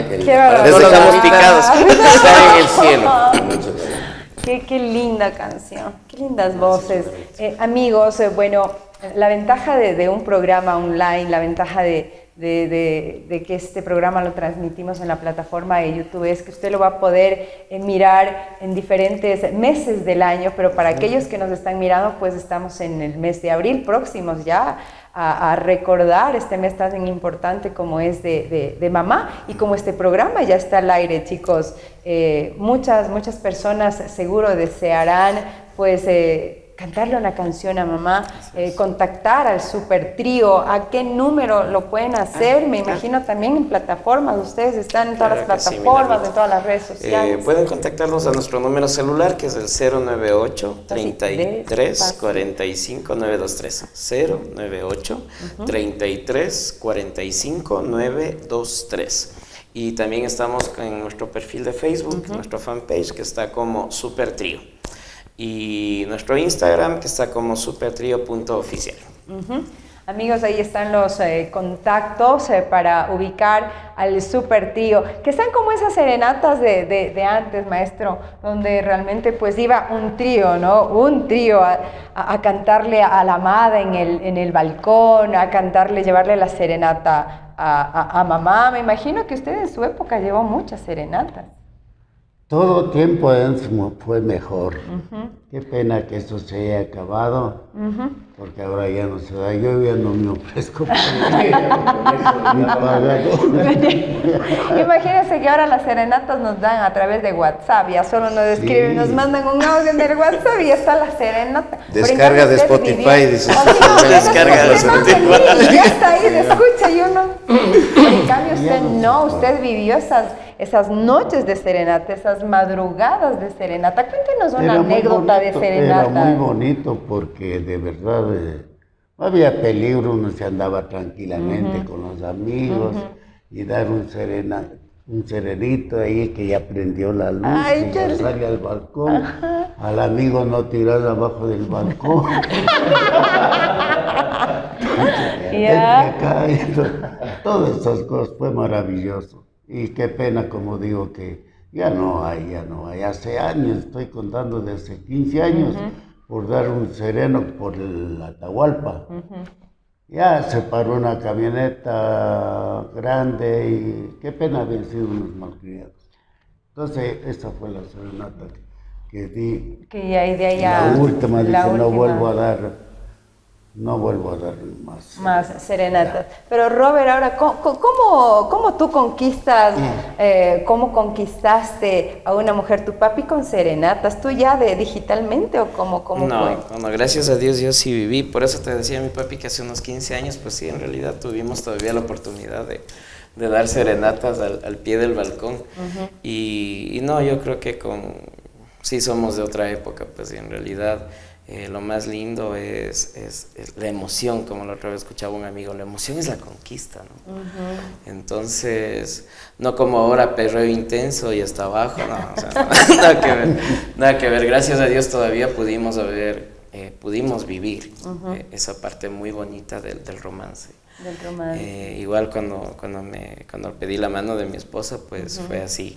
Vale, querida. Qué barbaridad. Les dejamos picados. Están en el cielo. Mucho cariño. Qué linda canción, qué lindas voces. Amigos, bueno, la ventaja de un programa online, la ventaja de que este programa lo transmitimos en la plataforma de YouTube es que usted lo va a poder mirar en diferentes meses del año, pero para aquellos que nos están mirando, pues estamos en el mes de abril, próximos ya a recordar este mes tan importante como es de mamá, y como este programa ya está al aire, chicos, muchas personas seguro desearán pues cantarle una canción a mamá, contactar al Super Trío. ¿A qué número lo pueden hacer? Me imagino también en plataformas. Ustedes están en todas las plataformas, en todas las redes sociales. Pueden contactarnos a nuestro número celular, que es el 098 33 45 923. 098 33 45 923. Y también estamos en nuestro perfil de Facebook, nuestro fanpage, que está como Super Trío. Y nuestro Instagram, que está como supertrio.oficial. Amigos, ahí están los contactos para ubicar al Super Trío, que están como esas serenatas de antes, maestro, donde realmente pues iba un trío, ¿no? Un trío a cantarle a la amada en el balcón, a cantarle, llevarle la serenata a mamá. Me imagino que usted en su época llevó muchas serenatas. Todo tiempo antes fue mejor. Qué pena que eso se haya acabado, porque ahora ya no se da. Yo ya no me ofrezco ni pagado. Imagínense que ahora las serenatas nos dan a través de WhatsApp, ya solo nos escriben, nos mandan un audio en el WhatsApp y ya está la serenata. Descarga de Spotify, dice. Descarga de Spotify. Ya está ahí, escucha y uno. En cambio usted no, usted vivió esas noches de serenata, esas madrugadas de serenata. Cuéntenos una anécdota de serenata. Era muy bonito porque de verdad no había peligro, uno se andaba tranquilamente con los amigos y dar un serenito ahí que ya prendió la luz. Ay, y ya sale al balcón. Al amigo no tirar abajo del balcón. Todas esas cosas fue maravilloso. Y qué pena, como digo, que ya no hay. Hace años, estoy contando desde 15 años, por dar un sereno por el Atahualpa. Ya se paró una camioneta grande y qué pena habían sido unos malcriados. Entonces, esa fue la serenata que di. Que ya de allá. La última, dije, no vuelvo a dar más serenatas. Pero Robert, ahora, ¿cómo tú conquistas, cómo conquistaste a una mujer, tu papi, con serenatas? ¿Tú ya digitalmente o cómo fue? No, gracias a Dios yo sí viví. Por eso te decía mi papi que hace unos 15 años, pues sí, en realidad tuvimos todavía la oportunidad de dar serenatas al pie del balcón. Y no, yo creo que sí somos de otra época, pues y en realidad lo más lindo es la emoción, como la otra vez escuchaba un amigo, la emoción es la conquista, ¿no? Entonces, no como ahora perreo intenso y hasta abajo, no, o sea, nada que ver, gracias a Dios todavía pudimos vivir esa parte muy bonita del romance. Igual cuando pedí la mano de mi esposa, pues fue así.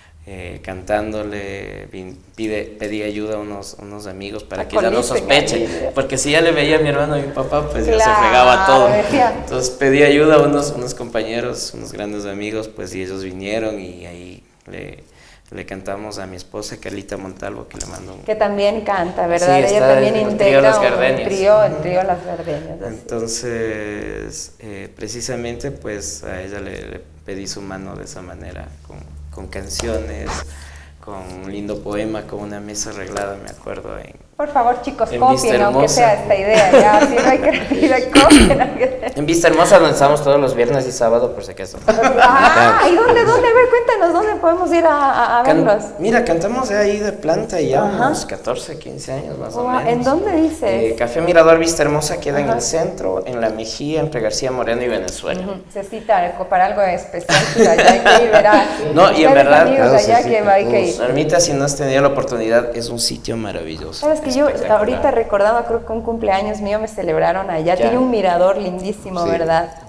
Cantándole, pedí ayuda a unos amigos para que ella no sospeche, porque si ya le veía a mi hermano y a mi papá, pues ya se fregaba todo. Entonces pedí ayuda a unos compañeros, unos grandes amigos, pues y ellos vinieron y ahí le cantamos a mi esposa Carlita Montalvo, que le mando un... Que también canta, ¿verdad? Sí, ella también integra un trío Las Gardenias. Entonces, precisamente, pues a ella le pedí su mano de esa manera, con canciones, con un lindo poema, con una mesa arreglada, me acuerdo. Por favor, chicos, copien, aunque sea esta idea, ya, si no hay que repetir, copien. En Vista Hermosa lanzamos todos los viernes y sábado, por si acaso. ¿Y dónde? A ver, cuéntanos, ¿dónde podemos ir a verlos? Mira, cantamos ahí de planta ya unos 14, 15 años más o menos. ¿En dónde dices? Café Mirador Vista Hermosa queda en el centro, en La Mejía, entre García Moreno y Venezuela. Se cita para algo especial, pues allá hay que ir, verás. No, y en verdad, hay que ir. Normita, si no has tenido la oportunidad, es un sitio maravilloso. ¿Sabes que yo ahorita recordando, creo que un cumpleaños mío me celebraron allá, tiene un mirador lindísimo, ¿verdad?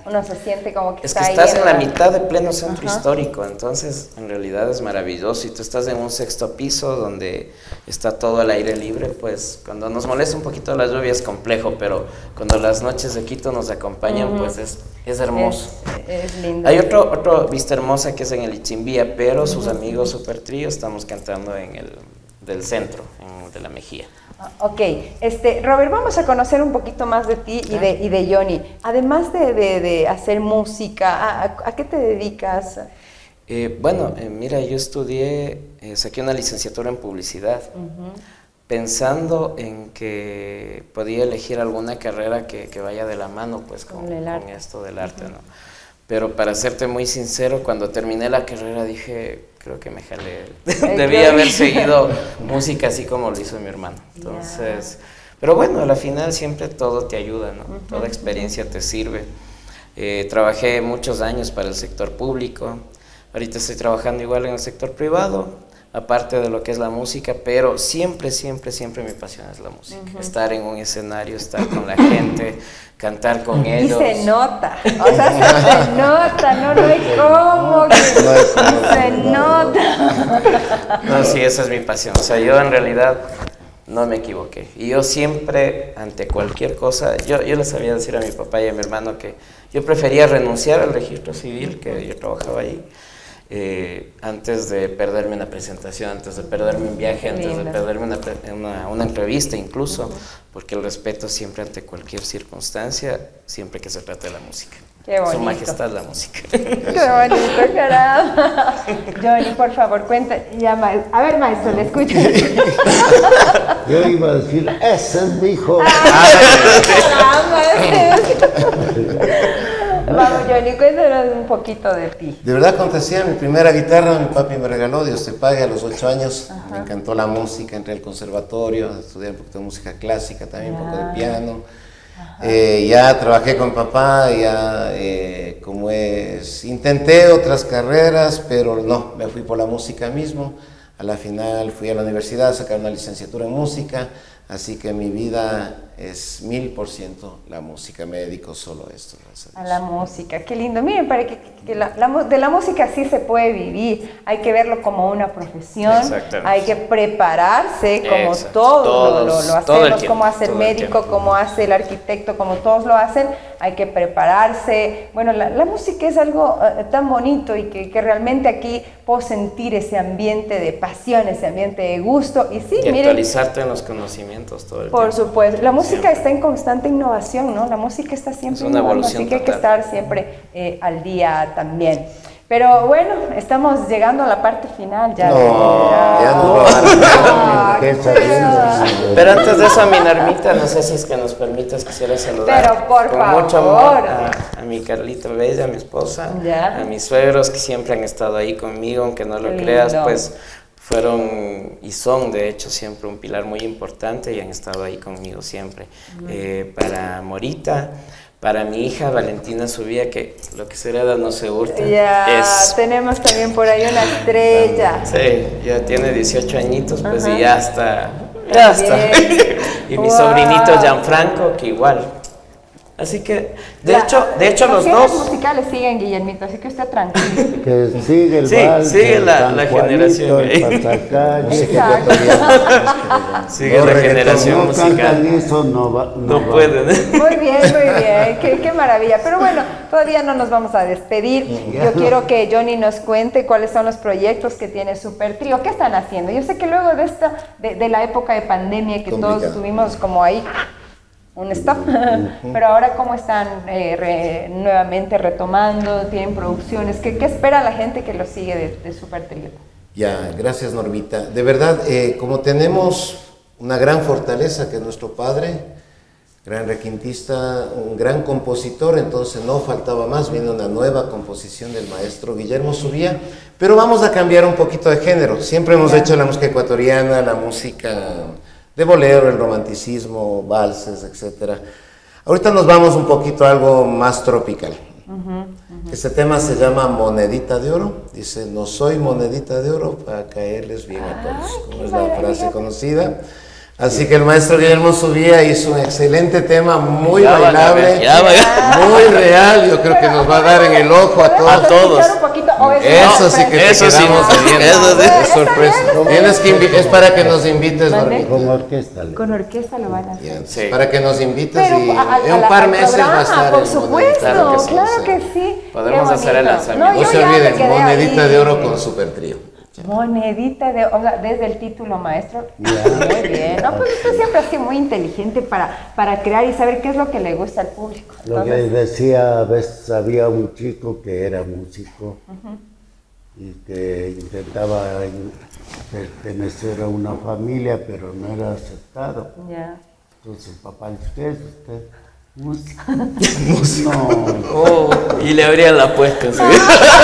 Uno se siente como que Es que está estás ahí en la mitad de pleno centro Ajá. histórico, entonces en realidad es maravilloso. Y tú estás en un 6º piso donde está todo al aire libre, pues cuando nos molesta un poquito la lluvia es complejo, pero cuando las noches de Quito nos acompañan, pues es hermoso. Es lindo. Hay otro Vista Hermosa que es en el Ichimbía, pero sus amigos Super Trío estamos cantando en el del centro, de la Mejía. Ok, Robert, vamos a conocer un poquito más de ti y de Johnny. Además de hacer música, ¿a qué te dedicas? Bueno, mira, yo estudié, saqué una licenciatura en publicidad, pensando en que podía elegir alguna carrera que vaya de la mano pues con esto del arte, ¿no? Pero para serte muy sincero, cuando terminé la carrera dije, creo que me jalé, debía haber seguido música así como lo hizo mi hermano. Entonces, pero bueno, a la final siempre todo te ayuda, ¿no? Toda experiencia te sirve. Trabajé muchos años para el sector público, ahorita estoy trabajando igual en el sector privado, aparte de lo que es la música, pero siempre, siempre, siempre mi pasión es la música. Estar en un escenario, estar con la gente, cantar con ellos. Y se nota, o sea, se nota, no hay cómo, se nota. No, sí, esa es mi pasión. O sea, yo en realidad no me equivoqué. Y yo siempre, ante cualquier cosa, yo le sabía decir a mi papá y a mi hermano que yo prefería renunciar al registro civil, que yo trabajaba ahí, antes de perderme una presentación, antes de perderme un viaje, antes de perderme una entrevista incluso, porque el respeto siempre ante cualquier circunstancia, siempre que se trata de la música. Qué bonito. Su majestad la música. Qué bonito, caramba. Johnny, por favor, cuenta. A ver, maestro, le escucho. Yo iba a decir, ese es mi hijo. Vamos, Johnny, cuéntanos un poquito de ti. De verdad, como te decía, mi primera guitarra mi papi me regaló, Dios te pague, a los 8 años. Me encantó la música, entré al conservatorio, estudié un poquito de música clásica, también un poco de piano. Ya trabajé con papá, intenté otras carreras, pero no, me fui por la música mismo. A la final fui a la universidad a sacar una licenciatura en música, así que mi vida es 1000% la música, me dedico solo a esto. A la música, qué lindo. Miren, para que de la música sí se puede vivir, hay que verlo como una profesión, hay que prepararse como todos lo hacemos, como hace el médico, como hace el arquitecto, como todos lo hacen, hay que prepararse. Bueno, la música es algo tan bonito y que realmente aquí puedo sentir ese ambiente de pasión, ese ambiente de gusto. Y sí, miren, actualizarte en los conocimientos todo el tiempo. Por supuesto, la música está en constante innovación, ¿no? La música está siempre innovando, así que hay que estar siempre al día también. Pero bueno, estamos llegando a la parte final ya. Pero antes de eso, a mi Normita, no sé si es que nos permitas, quisiera saludar. Pero por con favor. mucho amor a mi Carlita Bella, a mi esposa, a mis suegros que siempre han estado ahí conmigo, aunque no lo creas, pues fueron y son de hecho siempre un pilar muy importante y han estado ahí conmigo siempre. Para Morita, para mi hija Valentina Subía, que lo que se hereda no se hurta. Tenemos también por ahí una estrella. Sí, ya tiene 18 añitos, pues y ya está. Y mi sobrinito Gianfranco, que igual. Así que, de hecho los dos musicales siguen, Guillermito, así que usted tranquilo. Que sigue el vals, sigue el la San generación. Juanito, el pasacalle. Sigue la generación musical. Eso no pueden. Muy bien, qué maravilla. Pero bueno, todavía no nos vamos a despedir. Yo quiero que Johnny nos cuente cuáles son los proyectos que tiene Super Trío. ¿Qué están haciendo? Yo sé que luego de la época de pandemia que todos estuvimos como ahí un stop, pero ahora cómo están nuevamente retomando, tienen producciones, ¿qué espera la gente que lo sigue de Super Trío? Ya, gracias Normita. De verdad, como tenemos una gran fortaleza que es nuestro padre, gran requintista, un gran compositor, entonces no faltaba más, viene una nueva composición del maestro Guillermo Subía, pero vamos a cambiar un poquito de género. Siempre hemos hecho la música ecuatoriana, la música de bolero, el romanticismo, valses, etc. Ahorita nos vamos un poquito a algo más tropical. Este tema se llama Monedita de Oro. Dice, no soy monedita de oro para caerles bien a todos. Como es la frase conocida. Así que el maestro Guillermo Subía hizo un excelente tema, muy Ya van a bailable, ver, ya van a muy real. Yo creo que nos va a dar en el ojo a ¿Podemos todos. escuchar un poquito? ¿O es Eso una sí que te Eso sí, quedamos debiendo. eso sí. Es sorpresa. Tienes que es para que nos invites, ¿Mande? Normita. Con orquesta. Con orquesta lo van a hacer. Ya, Sí. Para que nos invites Pero y a en un par al meses va a estar por el supuesto, Monedita. claro que sí. Podemos Qué hacer el bonito. lanzamiento. No yo se ya me olviden, quedé Monedita ahí. de Oro con Super Trío. Monedita de, o sea, desde el título, maestro. Ya. Muy bien. No, pues usted siempre ha sido muy inteligente para crear y saber qué es lo que le gusta al público. Lo que Entonces, decía, a veces había un chico que era músico y que intentaba pertenecer a una familia, pero no era aceptado. ya. Entonces el papá dice, ¿qué es usted? Músico. No, Oh, y le abrían la puerta enseguida.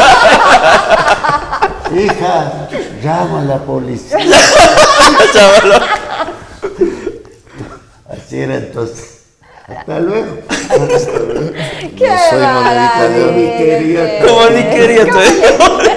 hija, llama a la policía. Chavalo. Así era entonces. Hasta luego. ¡Qué soy Monedita de Oro. Ni quería. Como ni quería te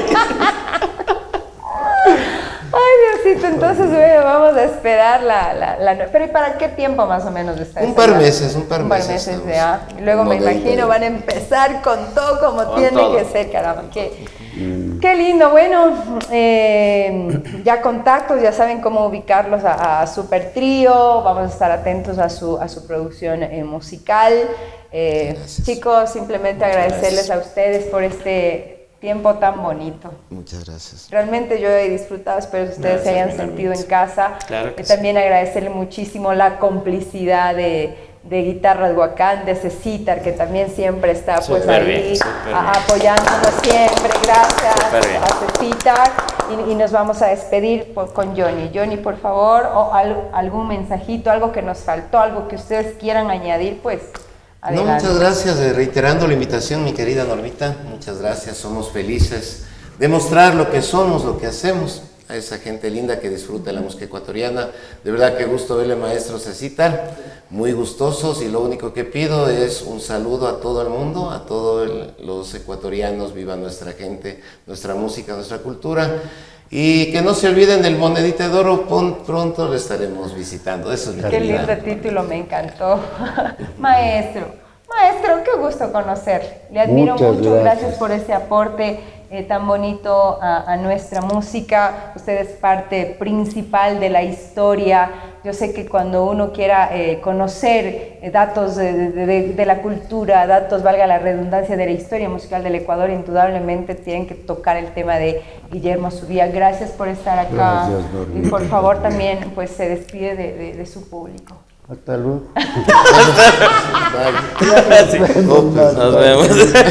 Ay, Diosito, entonces bueno, vamos a esperar pero ¿y para qué tiempo más o menos está Un ese par ya? meses, un par Un par meses meses estamos. ya. Y luego me Monedita imagino de- van a empezar con todo como Con tiene todo. que ser, caramba. Qué lindo, bueno, ya contactos, ya saben cómo ubicarlos a Super Trío, vamos a estar atentos a su producción musical. Chicos, simplemente agradecerles a ustedes por este tiempo tan bonito. Muchas gracias. Realmente yo he disfrutado, espero que ustedes se Gracias, hayan mi sentido en Normita. casa. Claro que También agradecerle muchísimo la complicidad de Guitarras Huacán, de Cecitar, que también siempre está pues Súper ahí bien, súper bien. apoyándonos siempre. Gracias Súper bien. a Cecitar. Y nos vamos a despedir con Johnny. Johnny, por favor, o algún mensajito, algo que nos faltó, algo que ustedes quieran añadir, pues No, adelante. muchas gracias, reiterando la invitación, mi querida Normita, muchas gracias, somos felices de mostrar lo que somos, lo que hacemos, a esa gente linda que disfruta de la música ecuatoriana. De verdad que gusto verle, maestro Cecitar, muy gustosos, y lo único que pido es un saludo a todo el mundo, a todos los ecuatorianos, viva nuestra gente, nuestra música, nuestra cultura. Y que no se olviden del Monedita de Oro, pronto lo estaremos visitando. Eso es mi Qué querida. lindo título, me encantó. Maestro, qué gusto conocer. Le admiro Muchas mucho, gracias. gracias por ese aporte tan bonito a nuestra música. Usted es parte principal de la historia. Yo sé que cuando uno quiera conocer datos de la cultura, datos, valga la redundancia, de la historia musical del Ecuador, indudablemente tienen que tocar el tema de Guillermo Subía. Gracias por estar acá. Gracias, Normita. Y por favor también pues se despide de su público. Hasta luego. Nos vemos.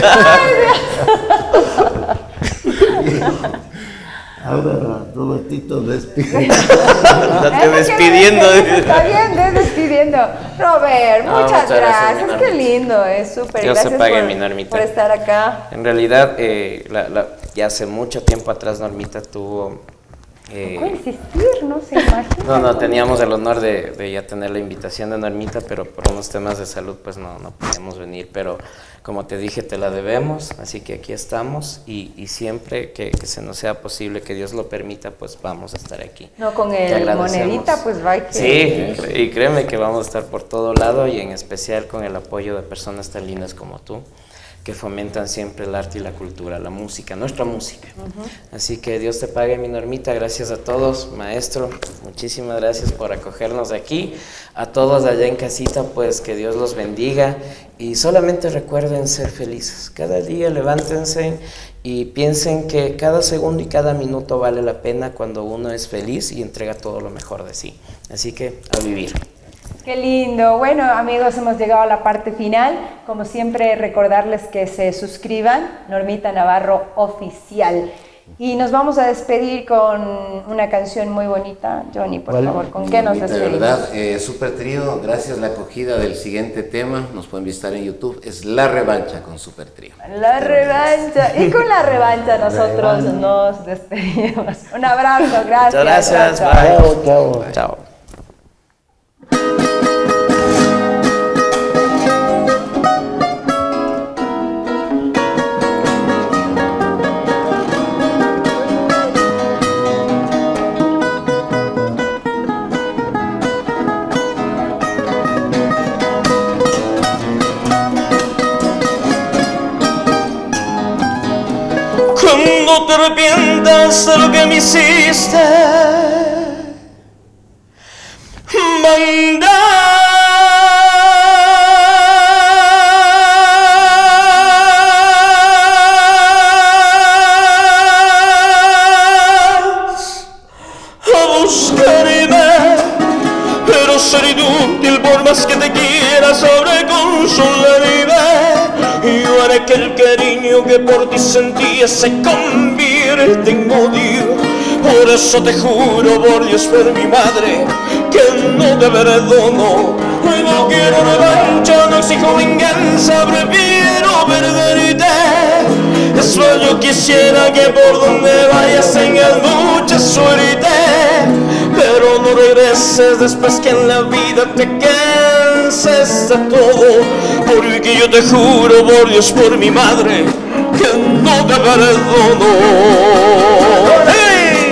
Ahora, Robertito, despide. Estás despidiendo. Está bien, despidiendo. Robert, No, muchas gracias. mi Qué Normita. lindo, es súper. Dios te Gracias pague, mi Normita. por estar acá. En realidad, ya hace mucho tiempo atrás Normita tuvo... ¿Cómo insistir? No se imagina. No, teníamos el honor de ya tener la invitación de Normita, pero por unos temas de salud pues no podíamos venir, pero como te dije te la debemos, así que aquí estamos y siempre que se nos sea posible, que Dios lo permita, pues vamos a estar aquí. No, con Te el agradecemos. Monedita, pues va que... Sí, y créeme que vamos a estar por todo lado y en especial con el apoyo de personas tan lindas como tú, que fomentan siempre el arte y la cultura, la música, nuestra música. Así que Dios te pague, mi Normita. Gracias a todos, maestro. Muchísimas gracias por acogernos aquí. A todos allá en casita, pues que Dios los bendiga. Y solamente recuerden ser felices. Cada día levántense y piensen que cada segundo y cada minuto vale la pena cuando uno es feliz y entrega todo lo mejor de sí. Así que a vivir. Qué lindo. Bueno, amigos, hemos llegado a la parte final. Como siempre, recordarles que se suscriban, Normita Navarro Oficial. Y nos vamos a despedir con una canción muy bonita. Johnny, por favor, ¿con qué nos De despedimos? verdad, Super Trío, gracias a la acogida del siguiente tema, nos pueden visitar en YouTube, es La Revancha con Super Trío. La revancha. Y con la revancha nosotros nos despedimos. Un abrazo, gracias. Muchas gracias. Chao, chao. Bye. Chao, chao. Chao. Cuando te arrepientas de lo que me hiciste, ser inútil por más que te quiera sobreconsolarme. Yo haré que el cariño que por ti sentía se convierte en odio. Por eso te juro por Dios, por mi madre, que no te perdono. No quiero revancha, no exijo venganza, prefiero perderte. Es más, yo quisiera que por donde vayas tengas mucha suerte, pero no regreses después que en la vida te canses de todo. Porque yo te juro por Dios, por mi madre, que no te perdono. ¡Hey!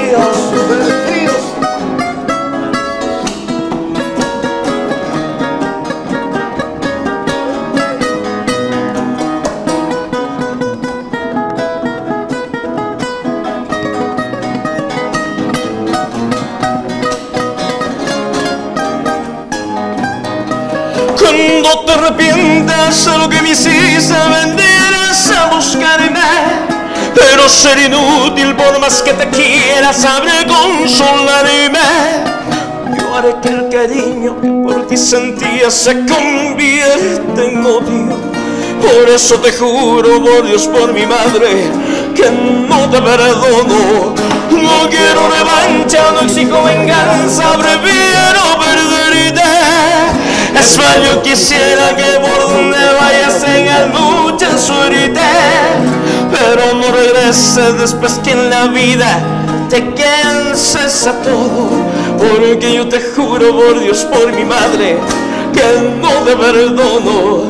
Cuando te arrepientas de lo que me hiciste, vendrás a buscarme. Pero ser inútil por más que te quiera, sabré consolarme. Yo haré que el cariño que por ti sentía se convierta en odio. Por eso te juro por Dios, por mi madre, que no te perdono. No quiero revancha, no exijo venganza, prefiero perderte. Es más, yo quisiera que por donde vayas tengas mucha suerte, pero no regreses después que en la vida te canses a todo. Porque yo te juro por Dios, por mi madre, que no te perdono.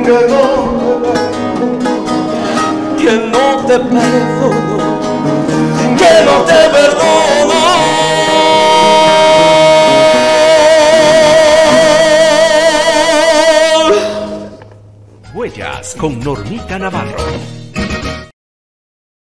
Que no te perdono. Que no te perdono. Huellas con Normita Navarro.